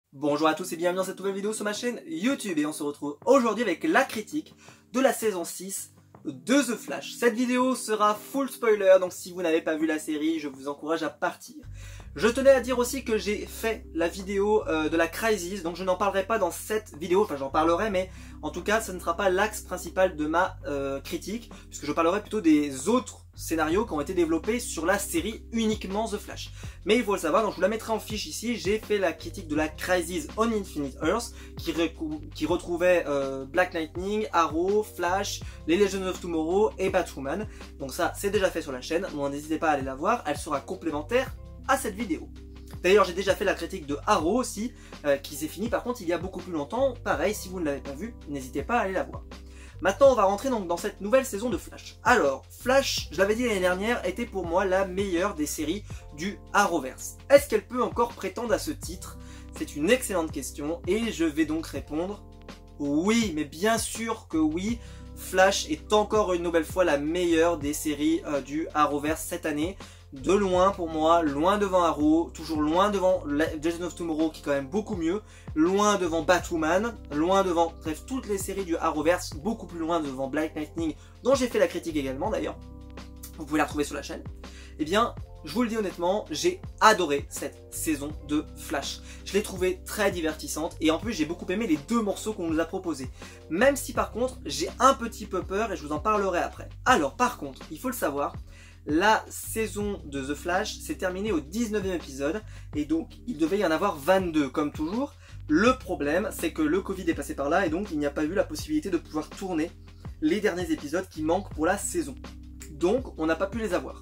Bonjour à tous et bienvenue dans cette nouvelle vidéo sur ma chaîne YouTube et on se retrouve aujourd'hui avec la critique de la saison 6 de The Flash. Cette vidéo sera full spoiler, donc si vous n'avez pas vu la série, je vous encourage à partir. Je tenais à dire aussi que j'ai fait la vidéo de la Crisis, donc je n'en parlerai pas dans cette vidéo, enfin j'en parlerai, mais en tout cas ce ne sera pas l'axe principal de ma critique, puisque je parlerai plutôt des autres scénarios qui ont été développés sur la série uniquement The Flash. Mais il faut le savoir, donc je vous la mettrai en fiche ici, j'ai fait la critique de la Crisis on Infinite Earths, qui retrouvait Black Lightning, Arrow, Flash, les Legends of Tomorrow et Batwoman. Donc ça c'est déjà fait sur la chaîne, donc n'hésitez pas à aller la voir, elle sera complémentaire à cette vidéo. D'ailleurs j'ai déjà fait la critique de Arrow aussi, qui s'est finie par contre il y a beaucoup plus longtemps. Pareil, si vous ne l'avez pas vu, n'hésitez pas à aller la voir. Maintenant on va rentrer donc dans cette nouvelle saison de Flash. Alors, Flash, je l'avais dit l'année dernière, était pour moi la meilleure des séries du Arrowverse. Est-ce qu'elle peut encore prétendre à ce titre? C'est une excellente question et je vais donc répondre oui, mais bien sûr que oui. Flash est encore une nouvelle fois la meilleure des séries du Arrowverse cette année. De loin pour moi, loin devant Arrow, toujours loin devant Legends of Tomorrow qui est quand même beaucoup mieux, loin devant Batwoman, loin devant, bref, toutes les séries du Arrowverse, beaucoup plus loin devant Black Lightning, dont j'ai fait la critique également d'ailleurs, vous pouvez la retrouver sur la chaîne. Eh bien, je vous le dis honnêtement, j'ai adoré cette saison de Flash. Je l'ai trouvée très divertissante et en plus j'ai beaucoup aimé les deux morceaux qu'on nous a proposés. Même si par contre, j'ai un petit peu peur et je vous en parlerai après. Alors par contre, il faut le savoir, la saison de The Flash s'est terminée au 19e épisode et donc il devait y en avoir 22 comme toujours. Le problème c'est que le Covid est passé par là et donc il n'y a pas eu la possibilité de pouvoir tourner les derniers épisodes qui manquent pour la saison. Donc on n'a pas pu les avoir.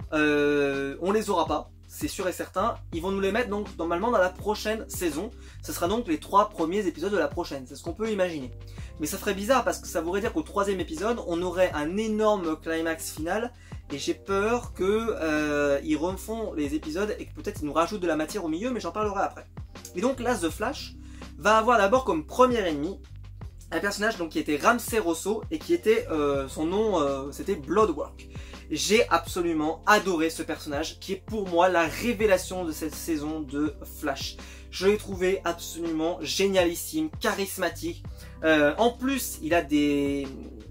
On les aura pas, c'est sûr et certain. Ils vont nous les mettre donc normalement dans la prochaine saison. Ce sera donc les 3 premiers épisodes de la prochaine, c'est ce qu'on peut imaginer. Mais ça ferait bizarre parce que ça voudrait dire qu'au 3e épisode on aurait un énorme climax final. Et j'ai peur que ils refont les épisodes et que peut-être ils nous rajoutent de la matière au milieu, mais j'en parlerai après. Et donc là, The Flash va avoir d'abord comme premier ennemi un personnage donc qui était Ramsey Rosso et qui était son nom c'était Bloodwork. J'ai absolument adoré ce personnage qui est pour moi la révélation de cette saison de Flash. Je l'ai trouvé absolument génialissime, charismatique. En plus, il a des...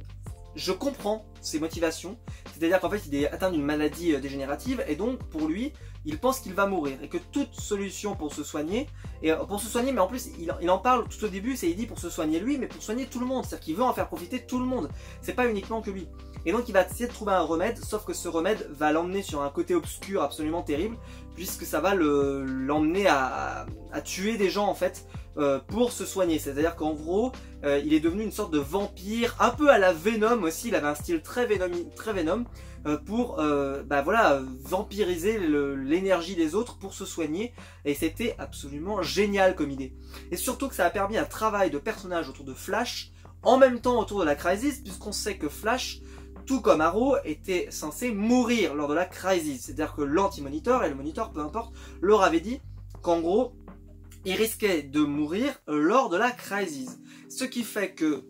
Je comprends ses motivations, c'est-à-dire qu'en fait il est atteint d'une maladie dégénérative et donc pour lui il pense qu'il va mourir et que toute solution pour se soigner, mais en plus il en parle tout au début, c'est il dit pour se soigner lui mais pour soigner tout le monde, c'est-à-dire qu'il veut en faire profiter tout le monde, c'est pas uniquement que lui. Et donc il va essayer de trouver un remède, sauf que ce remède va l'emmener sur un côté obscur absolument terrible, puisque ça va l'emmener à tuer des gens en fait, pour se soigner. C'est-à-dire qu'en gros, il est devenu une sorte de vampire, un peu à la Venom aussi, il avait un style très Venom, pour voilà, vampiriser l'énergie des autres pour se soigner, et c'était absolument génial comme idée. Et surtout que ça a permis un travail de personnage autour de Flash, en même temps autour de la Crisis, puisqu'on sait que Flash, tout comme Arrow, était censé mourir lors de la Crisis. C'est-à-dire que l'anti-monitor et le monitor, peu importe, leur avait dit qu'en gros, il risquait de mourir lors de la Crisis. Ce qui fait que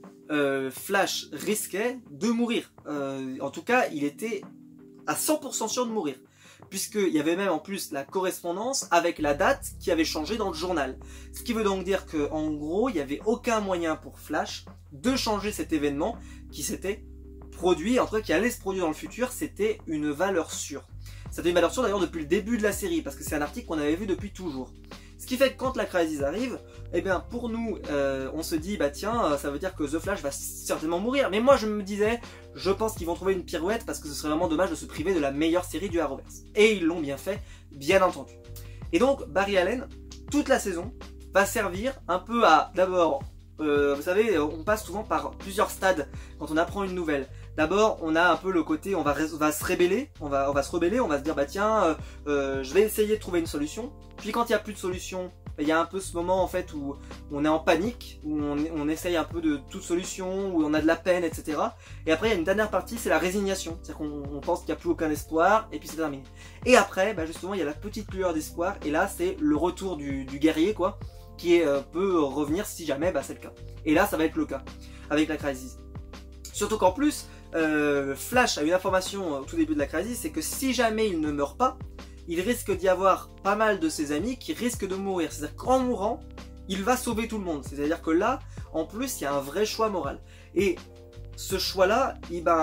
Flash risquait de mourir. En tout cas, il était à 100% sûr de mourir. Puisqu'il y avait même en plus la correspondance avec la date qui avait changé dans le journal. Ce qui veut donc dire qu'en gros, il n'y avait aucun moyen pour Flash de changer cet événement qui s'était produit, en tout cas qui allait se produire dans le futur. C'était une valeur sûre. C'était une valeur sûre d'ailleurs depuis le début de la série, parce que c'est un article qu'on avait vu depuis toujours. Ce qui fait que quand la Crisis arrive, eh bien pour nous, on se dit, bah tiens, ça veut dire que The Flash va certainement mourir. Mais moi je me disais, je pense qu'ils vont trouver une pirouette parce que ce serait vraiment dommage de se priver de la meilleure série du Arrowverse. Et ils l'ont bien fait, bien entendu. Et donc Barry Allen, toute la saison, va servir un peu à, d'abord, vous savez, on passe souvent par plusieurs stades quand on apprend une nouvelle. D'abord, on a un peu le côté, on va se rebeller, on va se dire bah tiens, je vais essayer de trouver une solution. Puis quand il n'y a plus de solution, il y a un peu ce moment en fait où on est en panique, où on essaye un peu de toute solution, où on a de la peine, etc. Et après il y a une dernière partie, c'est la résignation, c'est-à-dire qu'on pense qu'il n'y a plus aucun espoir, et puis c'est terminé. Et après, bah justement, il y a la petite lueur d'espoir, et là c'est le retour du guerrier quoi, qui peut revenir si jamais c'est le cas. Et là ça va être le cas avec la Crisis. Surtout qu'en plus, Flash a une information au tout début de la Crisis, c'est que si jamais il ne meurt pas, il risque d'y avoir pas mal de ses amis qui risquent de mourir. C'est-à-dire qu'en mourant, il va sauver tout le monde. C'est-à-dire que là, en plus, il y a un vrai choix moral. Et ce choix-là,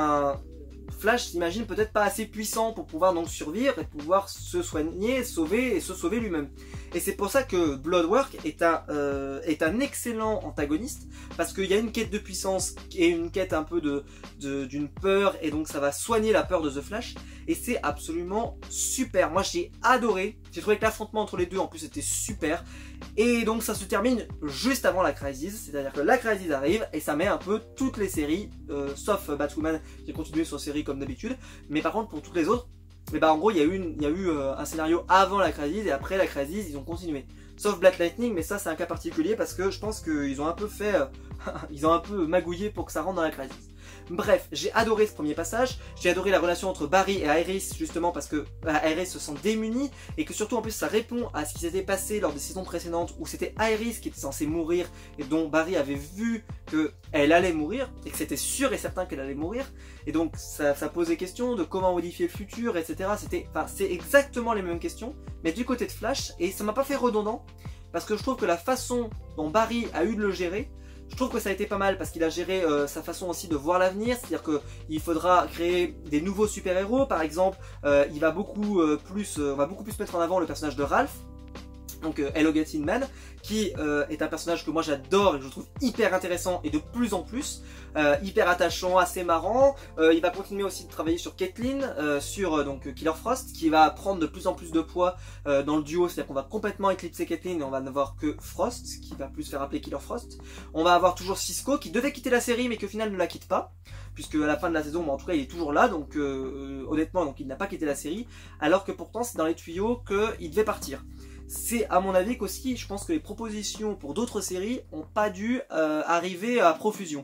Flash s'imagine peut-être pas assez puissant pour pouvoir donc survivre et pouvoir se soigner, se sauver lui-même. Et c'est pour ça que Bloodwork est un excellent antagoniste, parce qu'il y a une quête de puissance et une quête un peu d'une peur, et donc ça va soigner la peur de The Flash, et c'est absolument super. Moi j'ai adoré, j'ai trouvé que l'affrontement entre les deux en plus était super, et donc ça se termine juste avant la Crisis, c'est-à-dire que la Crisis arrive et ça met un peu toutes les séries, sauf Batwoman qui a continué sur série comme d'habitude, mais par contre pour toutes les autres, et bah en gros il y a eu un scénario avant la Crisis et après la Crisis ils ont continué. Sauf Black Lightning, mais ça c'est un cas particulier parce que je pense qu'ils ont un peu fait, ils ont un peu magouillé pour que ça rentre dans la Crisis. Bref, j'ai adoré ce premier passage, j'ai adoré la relation entre Barry et Iris justement parce que Iris se sent démunie et que surtout en plus ça répond à ce qui s'était passé lors des saisons précédentes où c'était Iris qui était censée mourir et dont Barry avait vu qu'elle allait mourir et que c'était sûr et certain qu'elle allait mourir, et donc ça posait question de comment modifier le futur, etc. C'est exactement les mêmes questions mais du côté de Flash, et ça m'a pas fait redondant parce que je trouve que la façon dont Barry a eu de le gérer, je trouve que ça a été pas mal parce qu'il a géré sa façon aussi de voir l'avenir, c'est-à-dire qu'il faudra créer des nouveaux super-héros, par exemple, on va beaucoup plus mettre en avant le personnage de Ralph, donc Elongated Man, qui est un personnage que moi j'adore et que je trouve hyper intéressant et de plus en plus, hyper attachant, assez marrant. Il va continuer aussi de travailler sur Caitlin, sur donc Killer Frost, qui va prendre de plus en plus de poids dans le duo, c'est-à-dire qu'on va complètement éclipser Caitlin et on va n'avoir que Frost, qui va plus faire appeler Killer Frost. On va avoir toujours Cisco qui devait quitter la série mais qui au final ne la quitte pas, puisque à la fin de la saison, en tout cas il est toujours là, donc honnêtement donc il n'a pas quitté la série, alors que pourtant c'est dans les tuyaux qu'il devait partir. C'est à mon avis qu'aussi, je pense que les propositions pour d'autres séries n'ont pas dû arriver à profusion.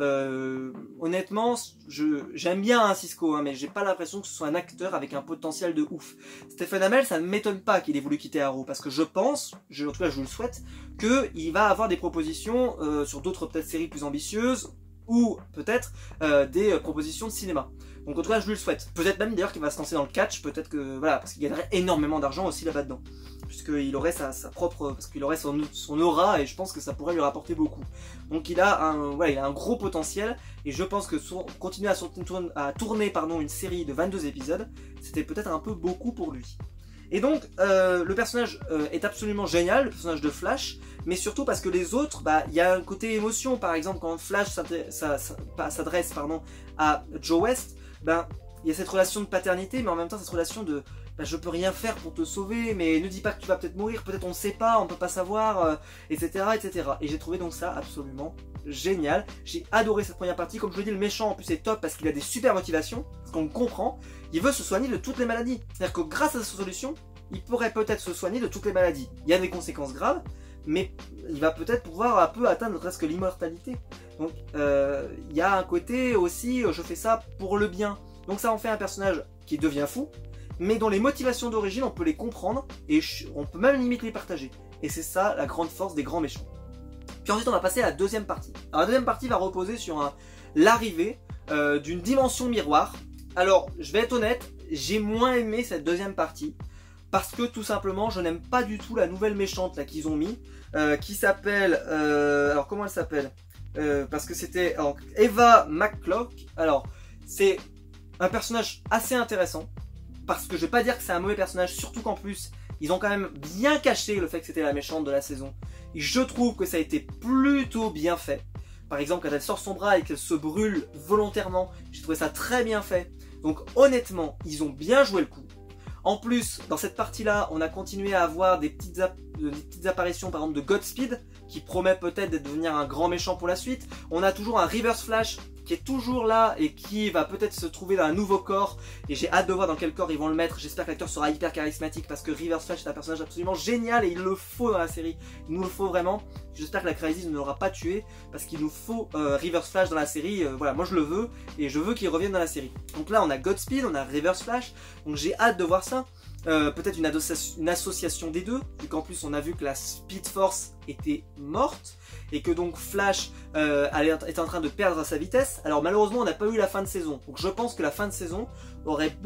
Honnêtement, j'aime bien Cisco, mais j'ai pas l'impression que ce soit un acteur avec un potentiel de ouf. Stephen Amell, ça ne m'étonne pas qu'il ait voulu quitter Arrow, parce que je pense, en tout cas je le souhaite, qu'il va avoir des propositions sur d'autres peut-être séries plus ambitieuses, ou peut-être des propositions de cinéma. Donc en tout cas je lui le souhaite. Peut-être même d'ailleurs qu'il va se lancer dans le catch, peut-être que voilà, parce qu'il gagnerait énormément d'argent aussi là-bas dedans. Puisqu'il aurait sa propre, parce qu'il aurait son aura et je pense que ça pourrait lui rapporter beaucoup. Donc il a un gros potentiel et je pense que continuer à tourner une série de 22 épisodes, c'était peut-être un peu beaucoup pour lui. Et donc le personnage est absolument génial, le personnage de Flash, mais surtout parce que les autres, il y a un côté émotion. Par exemple quand Flash s'adresse à Joe West, il y a cette relation de paternité, mais en même temps cette relation de je peux rien faire pour te sauver, mais ne dis pas que tu vas peut-être mourir, peut-être on ne sait pas, on peut pas savoir, etc., etc. Et j'ai trouvé donc ça absolument génial. J'ai adoré cette première partie. Comme je le dis, le méchant en plus est top parce qu'il a des super motivations, parce qu'on le comprend. Il veut se soigner de toutes les maladies. C'est-à-dire que grâce à sa solution, il pourrait peut-être se soigner de toutes les maladies. Il y a des conséquences graves, mais il va peut-être pouvoir un peu atteindre presque l'immortalité. Donc il y a un côté aussi, je fais ça pour le bien. Donc ça en fait un personnage qui devient fou, mais dont les motivations d'origine, on peut les comprendre, et on peut même limite les partager. Et c'est ça la grande force des grands méchants. Puis ensuite on va passer à la deuxième partie. Alors la deuxième partie va reposer sur l'arrivée d'une dimension miroir. Alors je vais être honnête, j'ai moins aimé cette deuxième partie, parce que tout simplement je n'aime pas du tout la nouvelle méchante là qu'ils ont mis, qui s'appelle, alors comment elle s'appelle, parce que c'était Eva McClock. Alors c'est un personnage assez intéressant, parce que je vais pas dire que c'est un mauvais personnage, surtout qu'en plus ils ont quand même bien caché le fait que c'était la méchante de la saison. Et je trouve que ça a été plutôt bien fait. Par exemple quand elle sort son bras et qu'elle se brûle volontairement, j'ai trouvé ça très bien fait. Donc honnêtement ils ont bien joué le coup. En plus dans cette partie là on a continué à avoir des petites apparitions par exemple de Godspeed, qui promet peut-être de devenir un grand méchant pour la suite. On a toujours un Reverse Flash qui est toujours là et qui va peut-être se trouver dans un nouveau corps, et j'ai hâte de voir dans quel corps ils vont le mettre. J'espère que l'acteur sera hyper charismatique parce que Reverse Flash est un personnage absolument génial et il le faut dans la série, il nous le faut vraiment. J'espère que la Crisis ne l'aura pas tué parce qu'il nous faut Reverse Flash dans la série. Voilà, moi je le veux et je veux qu'il revienne dans la série. Donc là on a Godspeed, on a Reverse Flash, donc j'ai hâte de voir ça. Peut-être une association des deux, vu qu'en plus on a vu que la Speed Force était morte et que donc Flash est en train de perdre sa vitesse. Alors malheureusement on n'a pas eu la fin de saison, donc je pense que la fin de saison aurait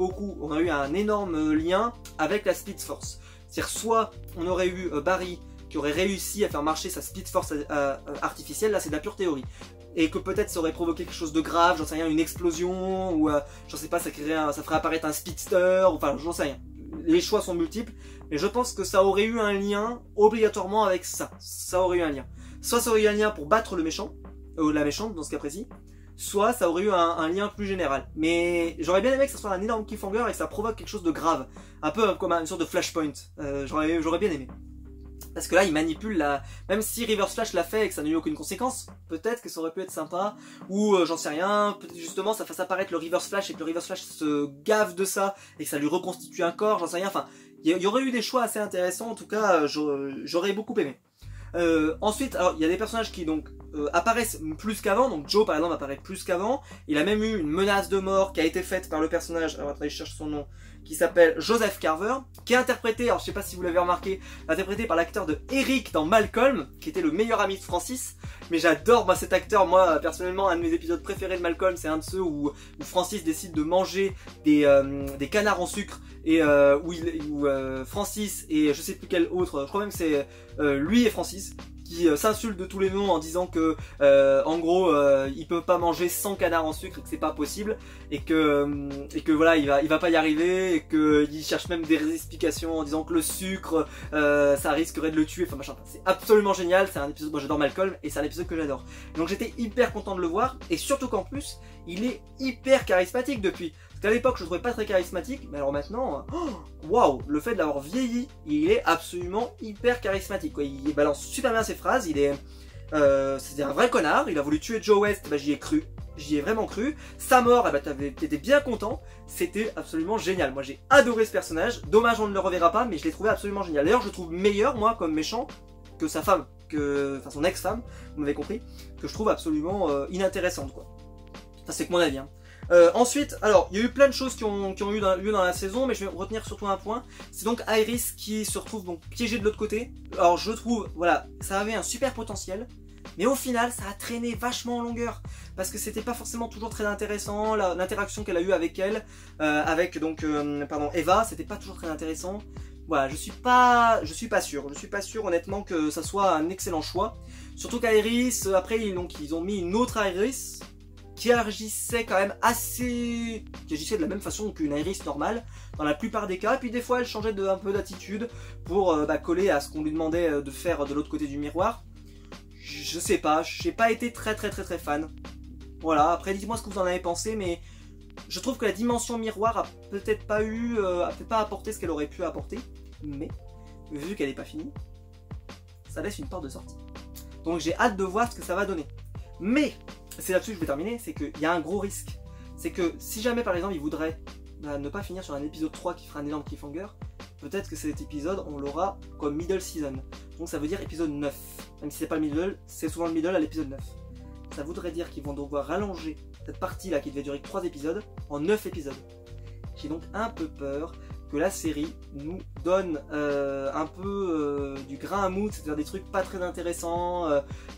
on a eu un énorme lien avec la Speed Force. C'est-à-dire soit on aurait eu Barry qui aurait réussi à faire marcher sa Speed Force artificielle, là c'est de la pure théorie. Et que peut-être ça aurait provoqué quelque chose de grave, j'en sais rien, une explosion, ou j'en sais pas, ça ferait apparaître un speedster, enfin j'en sais rien. Les choix sont multiples, mais je pense que ça aurait eu un lien obligatoirement avec ça. Ça aurait eu un lien. Soit ça aurait eu un lien pour battre le méchant, la méchante dans ce cas précis, soit ça aurait eu un lien plus général. Mais j'aurais bien aimé que ça soit un énorme cliffhanger et que ça provoque quelque chose de grave. Un peu comme une sorte de flashpoint. J'aurais bien aimé. Parce que là, il manipule la... Même si Reverse Flash l'a fait et que ça n'a eu aucune conséquence, peut-être que ça aurait pu être sympa, ou j'en sais rien, peut-être justement ça fasse apparaître le Reverse Flash et que le Reverse Flash se gave de ça et que ça lui reconstitue un corps, j'en sais rien, enfin, il y aurait eu des choix assez intéressants, en tout cas, j'aurais beaucoup aimé. Ensuite, alors il y a des personnages qui donc apparaissent plus qu'avant, donc Joe par exemple apparaît plus qu'avant, il a même eu une menace de mort qui a été faite par le personnage, alors attendez je cherche son nom, qui s'appelle Joseph Carver, qui est interprété, alors je sais pas si vous l'avez remarqué, interprété par l'acteur de Eric dans Malcolm, qui était le meilleur ami de Francis, mais j'adore moi cet acteur, moi personnellement un de mes épisodes préférés de Malcolm, c'est un de ceux où Francis décide de manger des canards en sucre, et où Francis et je sais plus quel autre, je crois même que c'est lui et Francis, qui s'insultent de tous les noms en disant que en gros ils peuvent pas manger 100 canards en sucre et que c'est pas possible et que voilà il va pas y arriver et que il cherche même des explications en disant que le sucre ça risquerait de le tuer, enfin machin. C'est absolument génial, c'est un épisode, moi j'adore Malcolm et c'est un épisode que j'adore. Donc j'étais hyper content de le voir et surtout qu'en plus il est hyper charismatique depuis. Parce qu'à l'époque je le trouvais pas très charismatique, mais alors maintenant, waouh, le fait de l'avoir vieilli, il est absolument hyper charismatique quoi. Il balance super bien ses phrases, il est c'était un vrai connard, il a voulu tuer Joe West, bah j'y ai cru, j'y ai vraiment cru. Sa mort, eh bah, t'étais bien content, c'était absolument génial. Moi j'ai adoré ce personnage, dommage on ne le reverra pas, mais je l'ai trouvé absolument génial. D'ailleurs je le trouve meilleur moi comme méchant que sa femme, enfin son ex-femme, vous m'avez compris, que je trouve absolument inintéressante quoi. Ça c'est que mon avis hein. Ensuite, alors, il y a eu plein de choses qui ont eu lieu dans la saison, mais je vais retenir surtout un point. C'est donc Iris qui se retrouve donc piégée de l'autre côté. Alors, je trouve, voilà, ça avait un super potentiel, mais au final, ça a traîné vachement en longueur, parce que c'était pas forcément toujours très intéressant, l'interaction qu'elle a eue avec elle, avec donc, Eva, c'était pas toujours très intéressant. Voilà, je suis pas sûr honnêtement que ça soit un excellent choix. Surtout qu'Iris, après, ils ont mis une autre Iris, qui agissait quand même qui agissait de la même façon qu'une Iris normale dans la plupart des cas, et puis des fois elle changeait un peu d'attitude pour coller à ce qu'on lui demandait de faire de l'autre côté du miroir. Je sais pas, j'ai pas été très fan. Voilà, après dites-moi ce que vous en avez pensé, mais je trouve que la dimension miroir a peut-être pas apporté ce qu'elle aurait pu apporter, mais vu qu'elle est pas finie, ça laisse une porte de sortie. Donc j'ai hâte de voir ce que ça va donner. Mais c'est là-dessus que je vais terminer, c'est qu'il y a un gros risque. C'est que si jamais par exemple il voudrait ne pas finir sur un épisode 3 qui fera un énorme cliffhanger, peut-être que cet épisode on l'aura comme middle season. Donc ça veut dire épisode 9. Même si c'est pas le middle, c'est souvent le middle à l'épisode 9. Ça voudrait dire qu'ils vont devoir rallonger cette partie là qui devait durer que 3 épisodes en 9 épisodes. J'ai donc un peu peur que la série nous donne un peu du grain à moudre, c'est-à-dire des trucs pas très intéressants,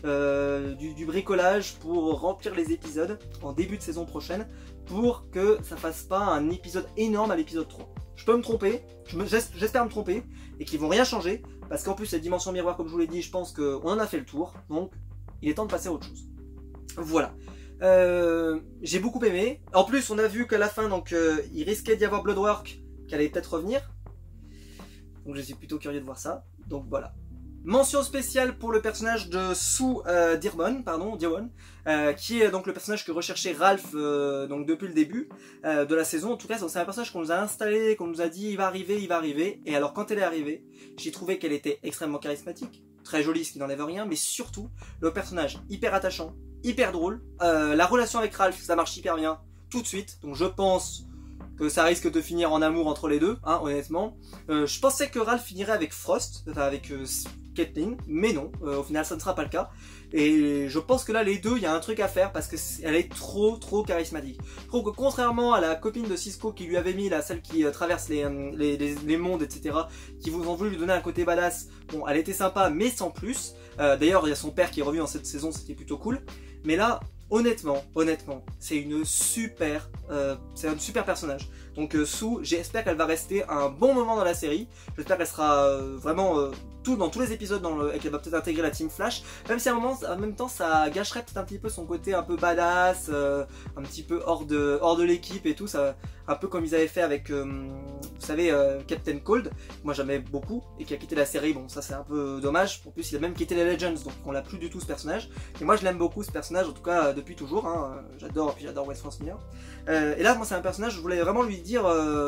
du bricolage pour remplir les épisodes en début de saison prochaine, pour que ça fasse pas un épisode énorme à l'épisode 3. Je peux me tromper, j'espère me tromper, et qu'ils vont rien changer, parce qu'en plus cette dimension miroir, comme je vous l'ai dit, je pense qu'on en a fait le tour, donc il est temps de passer à autre chose. Voilà. J'ai beaucoup aimé. En plus, on a vu qu'à la fin, donc, il risquait d'y avoir Bloodwork qui allait peut-être revenir. Donc, je suis plutôt curieux de voir ça. Donc, voilà. Mention spéciale pour le personnage de Sue Dearborn, qui est donc le personnage que recherchait Ralph donc depuis le début de la saison. En tout cas, c'est un personnage qu'on nous a installé, qu'on nous a dit il va arriver. Et alors, quand elle est arrivée, j'ai trouvé qu'elle était extrêmement charismatique, très jolie, ce qui n'enlève rien, mais surtout le personnage hyper attachant, hyper drôle. La relation avec Ralph, ça marche hyper bien tout de suite. Donc je pense que ça risque de finir en amour entre les deux, hein, honnêtement. Je pensais que Ralph finirait avec Frost, enfin avec Caitlin, mais non, au final ça ne sera pas le cas. Et je pense que là les deux, il y a un truc à faire parce qu'elle est trop charismatique. Je trouve que contrairement à la copine de Cisco qui lui avait mis, là, celle qui traverse les mondes, etc., qui vous ont voulu lui donner un côté badass, bon, elle était sympa, mais sans plus. D'ailleurs, il y a son père qui est revenu dans cette saison, c'était plutôt cool. Mais là, honnêtement, c'est un super personnage. Donc Sue, j'espère qu'elle va rester un bon moment dans la série. J'espère qu'elle sera vraiment dans tous les épisodes et qu'elle va peut-être intégrer la Team Flash, même si en même temps ça gâcherait peut-être un petit peu son côté un peu badass, un petit peu hors de l'équipe et tout, ça, un peu comme ils avaient fait avec, vous savez, Captain Cold, moi j'aimais beaucoup, et qui a quitté la série, bon ça c'est un peu dommage, en plus il a même quitté les Legends, donc on l'a plus du tout ce personnage, et moi je l'aime beaucoup ce personnage, en tout cas depuis toujours, hein, j'adore West France Miller. Et là moi c'est un personnage, je voulais vraiment lui dire,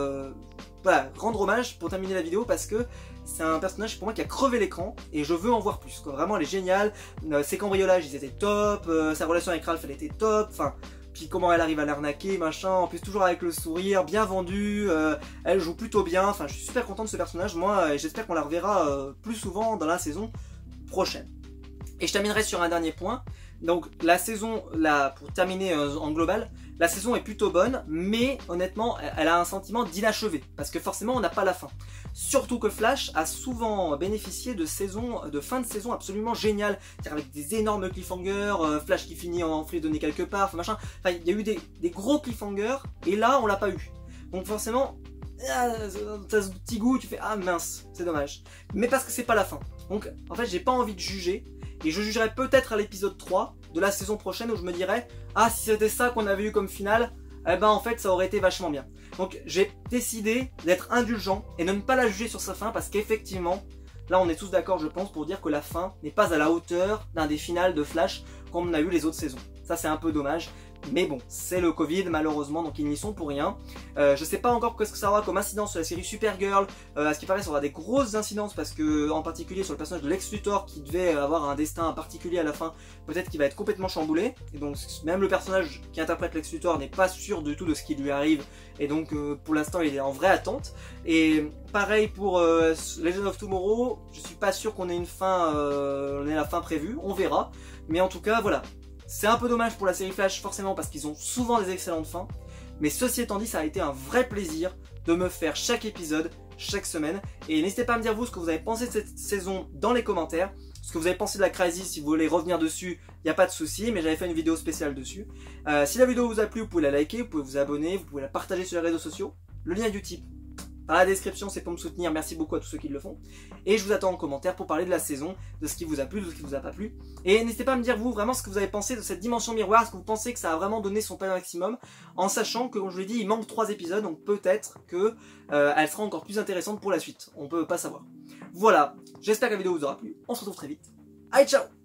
voilà, rendre hommage pour terminer la vidéo parce que c'est un personnage pour moi qui a crevé l'écran et je veux en voir plus, quoi. Vraiment elle est géniale, ses cambriolages ils étaient top, sa relation avec Ralph elle était top, enfin, puis comment elle arrive à l'arnaquer, machin, en plus toujours avec le sourire, bien vendu, elle joue plutôt bien, enfin je suis super content de ce personnage moi et j'espère qu'on la reverra plus souvent dans la saison prochaine. Et je terminerai sur un dernier point. Donc la saison, pour terminer en global, la saison est plutôt bonne, mais honnêtement, elle a un sentiment d'inachevé, parce que forcément on n'a pas la fin. Surtout que Flash a souvent bénéficié de fin de saison absolument géniales, avec des énormes cliffhangers, Flash qui finit en fredonné quelque part, enfin machin. Enfin, il y a eu des gros cliffhangers, et là on l'a pas eu. Donc forcément, t'as ce petit goût, tu fais ah mince, c'est dommage. Mais parce que c'est pas la fin. Donc en fait j'ai pas envie de juger. Et je jugerai peut-être à l'épisode 3 de la saison prochaine où je me dirais ah si c'était ça qu'on avait eu comme finale, eh ben en fait ça aurait été vachement bien. Donc j'ai décidé d'être indulgent et de ne pas la juger sur sa fin parce qu'effectivement, là on est tous d'accord je pense pour dire que la fin n'est pas à la hauteur d'un des finales de Flash comme on a eu les autres saisons. Ça c'est un peu dommage. Mais bon, c'est le Covid malheureusement, donc ils n'y sont pour rien. Je sais pas encore qu'est-ce que ça aura comme incidence sur la série Supergirl. À ce qui paraît, ça aura des grosses incidences parce que, en particulier sur le personnage de Lex Luthor qui devait avoir un destin particulier à la fin, peut-être qu'il va être complètement chamboulé. Et donc même le personnage qui interprète Lex Luthor n'est pas sûr du tout de ce qui lui arrive. Et donc pour l'instant, il est en vraie attente. Et pareil pour Legend of Tomorrow, je suis pas sûr qu'on ait une fin, on ait la fin prévue. On verra. Mais en tout cas, voilà. C'est un peu dommage pour la série Flash forcément parce qu'ils ont souvent des excellentes fins, mais ceci étant dit ça a été un vrai plaisir de me faire chaque épisode, chaque semaine, et n'hésitez pas à me dire vous ce que vous avez pensé de cette saison dans les commentaires, ce que vous avez pensé de la Crisis, si vous voulez revenir dessus, il n'y a pas de souci, mais j'avais fait une vidéo spéciale dessus. Si la vidéo vous a plu, vous pouvez la liker, vous pouvez vous abonner, vous pouvez la partager sur les réseaux sociaux, le lien Utip dans la description, c'est pour me soutenir, merci beaucoup à tous ceux qui le font. Et je vous attends en commentaire pour parler de la saison, de ce qui vous a plu, de ce qui vous a pas plu. Et n'hésitez pas à me dire vous vraiment ce que vous avez pensé de cette dimension miroir, est-ce que vous pensez que ça a vraiment donné son plein maximum, en sachant que, comme je l'ai dit, il manque 3 épisodes, donc peut-être que elle sera encore plus intéressante pour la suite. On peut pas savoir. Voilà, j'espère que la vidéo vous aura plu, on se retrouve très vite. Allez, ciao!